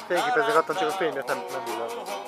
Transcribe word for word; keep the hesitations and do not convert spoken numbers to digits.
fényképezni akartam, csak a fény miatt nem, nem villám.